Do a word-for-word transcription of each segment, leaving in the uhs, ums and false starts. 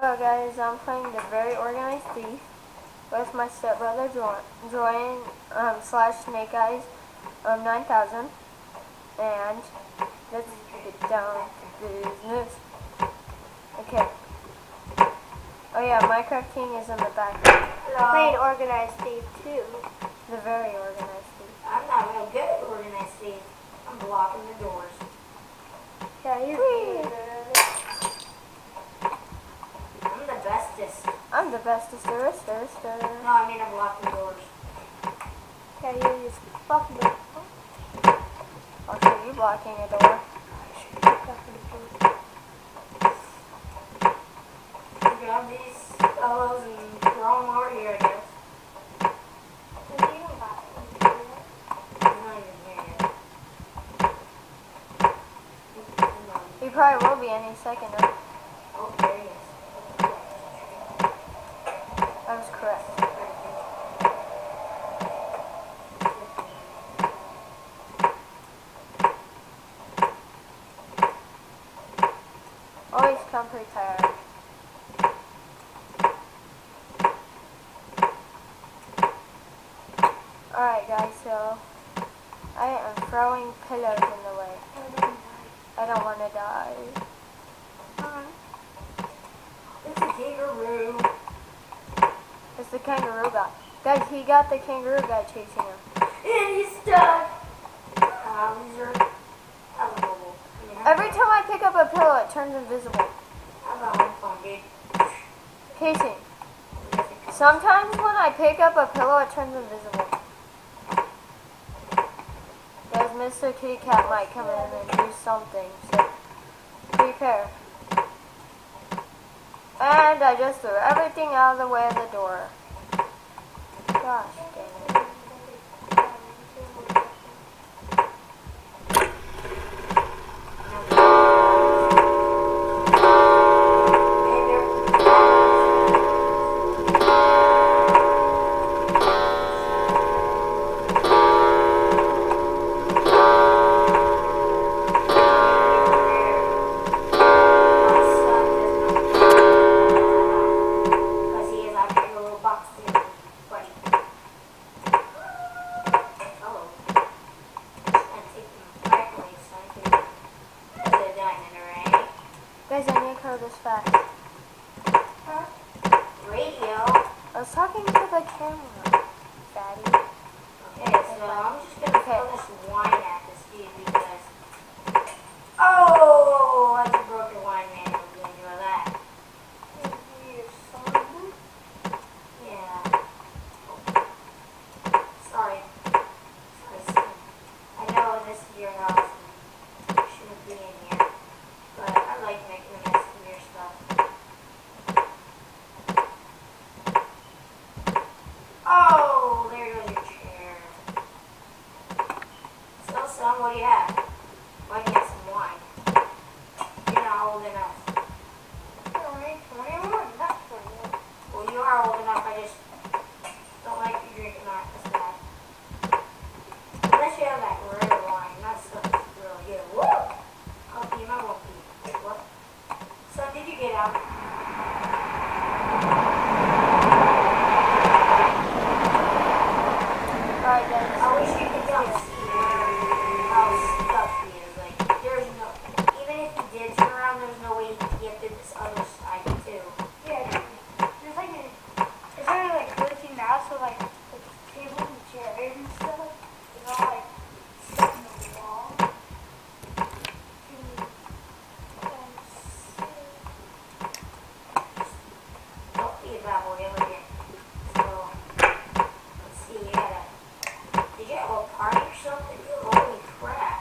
Hello guys, I'm playing the Very Organized Thief with my stepbrother Join um, slash Snake Eyes um, nine thousand, and let's get down to business. Okay. Oh yeah, Minecraft King is in the back. Hello. Playing Organized Thief too. The Very Organized Thief. I'm not real good at Organized Thief. I'm blocking the doors. Yeah, you're good. I'm the bestest. I'm the bestest there is, there is, there is. No, I mean I'm blocking doors. Yeah, you're just blocking the door. Also, you blocking a door. Grab these fellows and throw them over here, I guess. He's not even here yet. He probably will be any second though. Oh, there he is. That was correct. Always come prepared. Alright guys, so I am throwing pillows in the way. I don't want to die. It's a kangaroo. It's the kangaroo guy. Guys, he got the kangaroo guy chasing him. And he's stuck. Uh, these are valuable. I mean, Every time I pick up a pillow, it turns invisible. How about one phone, dude? Casey, sometimes when I pick up a pillow, it turns invisible. Guys, Mister Kitty Cat might come in and do something, so prepare. And I just threw everything out of the way of the door. Gosh dang it. Guys, I need to cover this fast. Huh? Radio? I was talking to the camera, Daddy. Okay, so I'm just going to throw this wine at this dude because... Oh! That's a broken wine, man. What are you going to do with that? Yeah. Sorry. Sorry, son. I know this is your house and you shouldn't be in here. But I like making a mess of your stuff. Oh, there goes your chair. So, son, what do you have? Why do you have some wine? You're not old enough. Well, you are old enough. I just don't like you drinking that. That's bad. Unless you have that rare wine. That stuff is really good. Whoa! I'll pee, I won't pee. Wait, what? Son, did you get out? Alright guys. I wish you could just see how stuck he is. Like, there's no... Even if he did turn around, there's no way he could get to this other side, too. Yeah, there's like a... It's only like glitching now, so like, the tables and chairs and stuff is all like stuck in the wall. Don't be a bad boy ever again. So, let's see, you gotta... Did you have a party or something? Holy crap.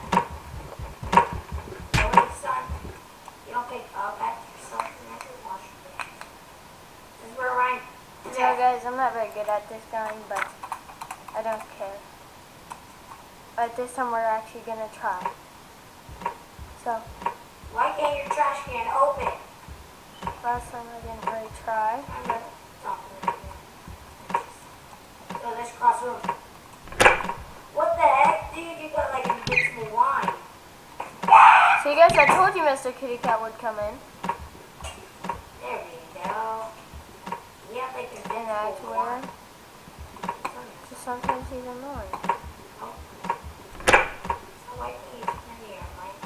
Holy son. You don't pick up after yourself and have to wash your hands. This is where Ryan... So guys, I'm not very good at this game, but I don't care. But this time we're actually gonna try. So, Why can't your trash can open? last time I didn't really try. I'm not talking right now. So let's cross over. What the heck, dude? You got like a big some wine. See guys, I told you Mister Kitty Cat would come in. There we go. because he's annoying. Oh. So why can't you come here, Mike?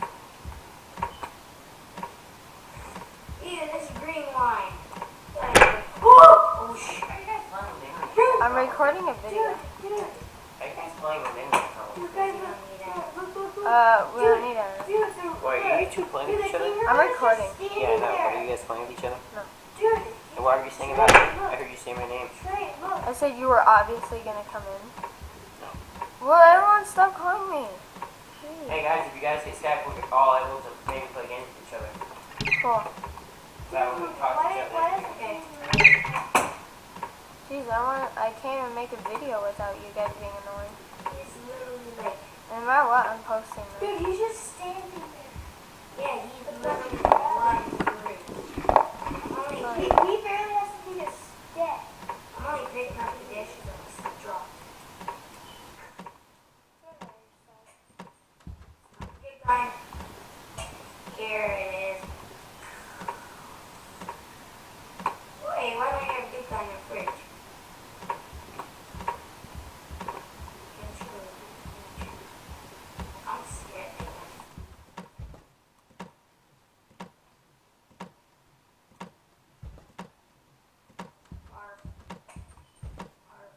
Ew, this green wine. Oh, shit. Are you guys playing with me? I'm recording a video. Dude, dude. Are you guys playing with me? You guys don't need that. Look, look, look. Uh, we don't need it. Dude, dude, Wait, are you two playing with each other? I'm recording. Yeah, I know. What are you guys playing with each other? Dude. And why were you saying about me? I heard you say my name. Trey, look. I said you were obviously gonna come in. No. Well, everyone stop calling me. Jeez. Hey guys, if you guys say Skype, we could call able to maybe play games with each other. Cool. That when we talk to Why, each why other. is it Jeez, I want. I can't even make a video without you guys being annoying. It's literally like, No matter what, I'm posting this. Dude, he's just standing there. yeah, he's literally flying through. I'm only, He, pick, he barely has to take a step. I'm only picking up the dishes on the drop. Good time. Here it is. Wait, why don't you have good time in the fridge? I'm scared. Arf. Arf.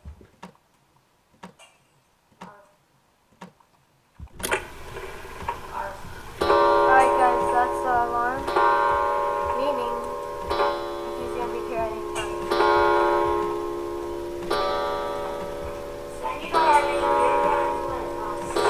Arf. Arf. Alright, guys, that's the alarm. Meaning, he's gonna be here anytime. Son, you don't have any good guns left, huh?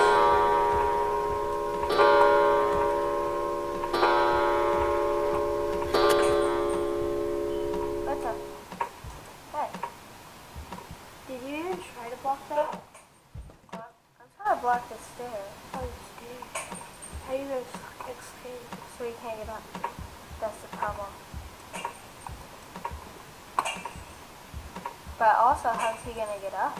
What's up? Hey, Did you even try to block that? I'm trying to block the stairs Oh, dude. How you gonna escape? so he can't get up. That's the problem. But also, how's he gonna get up?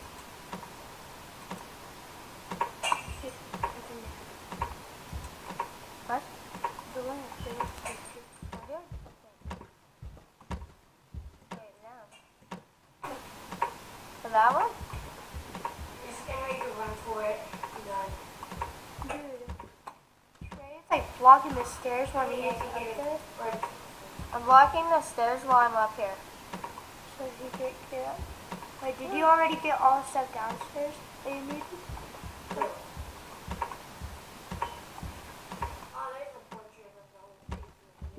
What? The lamp, dude. I'm doing something. Wait, now. For that one? Just gonna make a run for it. You got it. Dude. Trey, it's like blocking the stairs when he Yeah, gets you up get it. there. Right. I'm blocking the stairs while I'm up here. So he can get up. Wait, did you already get all the stuff downstairs that you needed? Really. Oh, there's a portrait of the whole thing.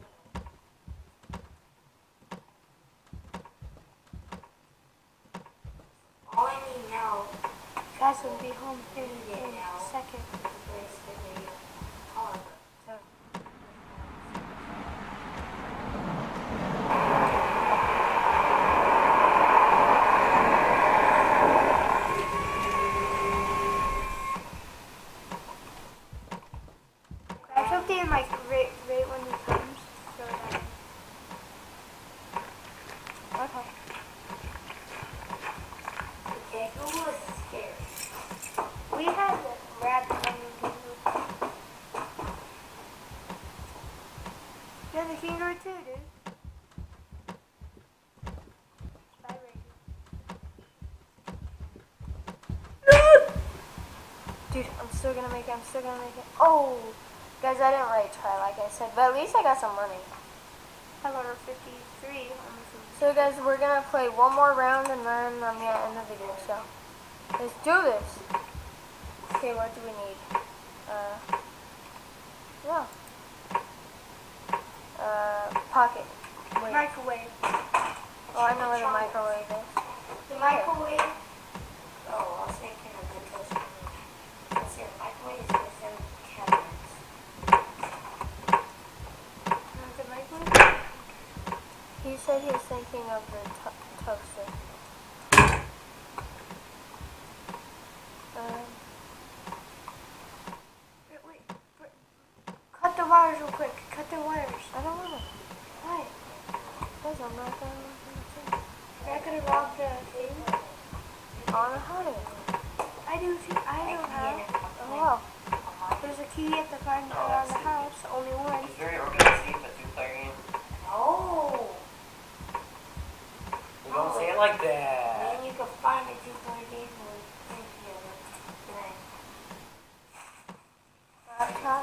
All I need now Guys will be home here in Yeah, in now. a second. is the place that they are. Grab something and like right, right when he comes. Throw it at him. Okay. Okay, who was scared? We had the rabbit on the kangaroo. Yeah, the kangaroo too, dude. Bye, Brady. Dude, I'm still gonna make it. I'm still gonna make it. Oh! Guys, I didn't really try, like I said, but at least I got some money. I got her fifty-three on the food. So, guys, we're gonna play one more round and then I'm gonna end the video. So, let's do this. Okay, what do we need? Uh, yeah. Uh, pocket. Wait. Microwave. Oh, I know where the microwave is. The microwave. Oh, I was thinking of the toaster. Let's see, the microwave is with them cabinets. Not the microwave. He said he was thinking of the to toaster. Um, Wait, wait, wait. Cut the wires real quick. Cut the wires. I don't want to. Why? Because I'm not gonna do You're not gonna rob the thing? I don't know how to. I do too. I know how. Oh, wow. There's a key at the front around the house. Only one. It's very organized Steve, a two-player game. Oh! You don't say it like that. Then you can find a two-player game mode. talk.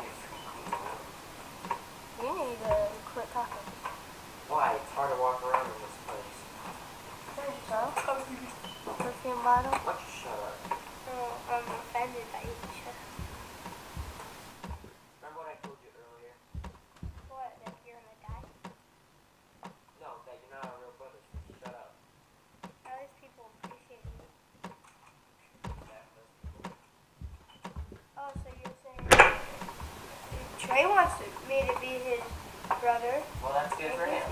You need to quit talking. Why? It's hard to walk around in this place. So, perfume bottle. Why don't you shut up? Oh, I'm offended by you. Shut up. Remember what I told you earlier? What, that you're gonna die? No, that you're not a real brother, so shut up. At least people appreciate you. Yeah, those people. Oh, so you're saying Trey wants me to be his brother? Well, that's good for him.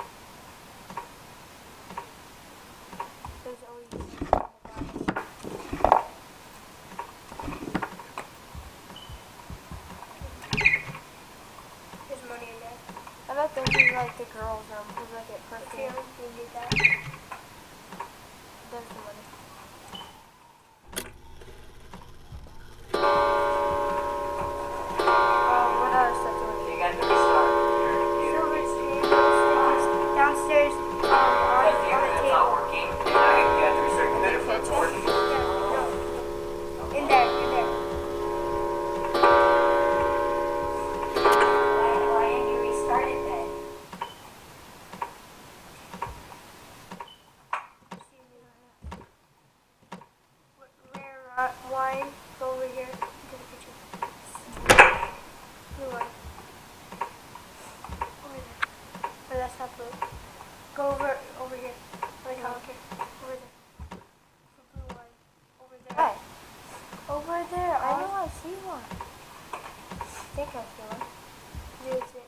There's always There's money in there. I bet this is like the girls' room because I get Okay, perfume. you need that. There's the money. Um, what other stuff do we You need? got to restart your computer. Silver spoon, downstairs um, on, Because the on the internet's table. not working, and now you have to restart your computer for it to work. Yeah, no, no. In there, in there. Why, why didn't you restart it then? Rare uh, wine, go over here into the kitchen. Blue wine. Over there. Oh, that's not blue. Go over, over here. Like how okay. Over there. For blue wine. Over there. Hey, over there. I know I see one. I think I see one. Dude, it's it.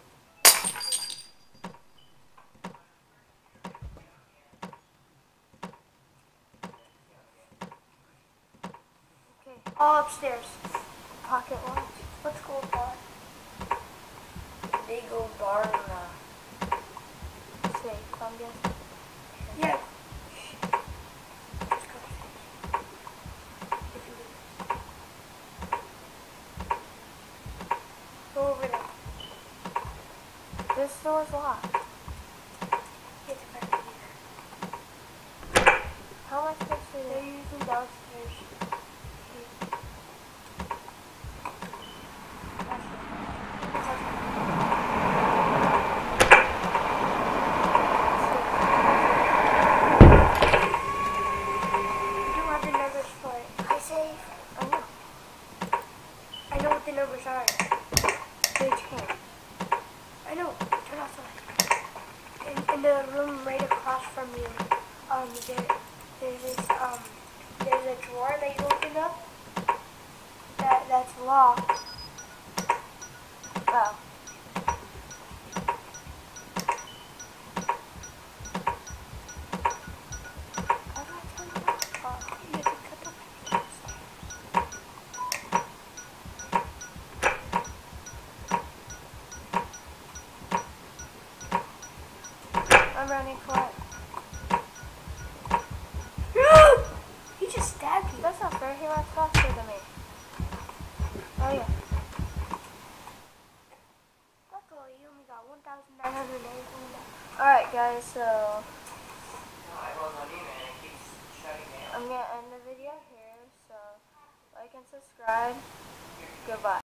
Okay, All upstairs. pocket watch. Let's go bar. Big old bar in the... Safe, I'm guessing. Yeah. Let's go upstairs. If you would. Go over there. This door's locked. Get the back here. How am I supposed to do They're that? usually downstairs. You don't have the numbers for it. I save. I know. I know what the numbers are. They change. I know. Turn off the light. In, in the room right across from you, um, there, there's this, um, there's a drawer that you open up that that's locked. Oh. How do I turn it off? Uh, you have to cut the light. I'm running for it. He just stabbed you. That's not fair. He runs faster than me. Oh yeah. Luckily, you only got one thousand nine hundred eighty. Alright guys, so No, I rolled on even and it keeps shutting down. I'm gonna end the video here. So like and subscribe. Goodbye.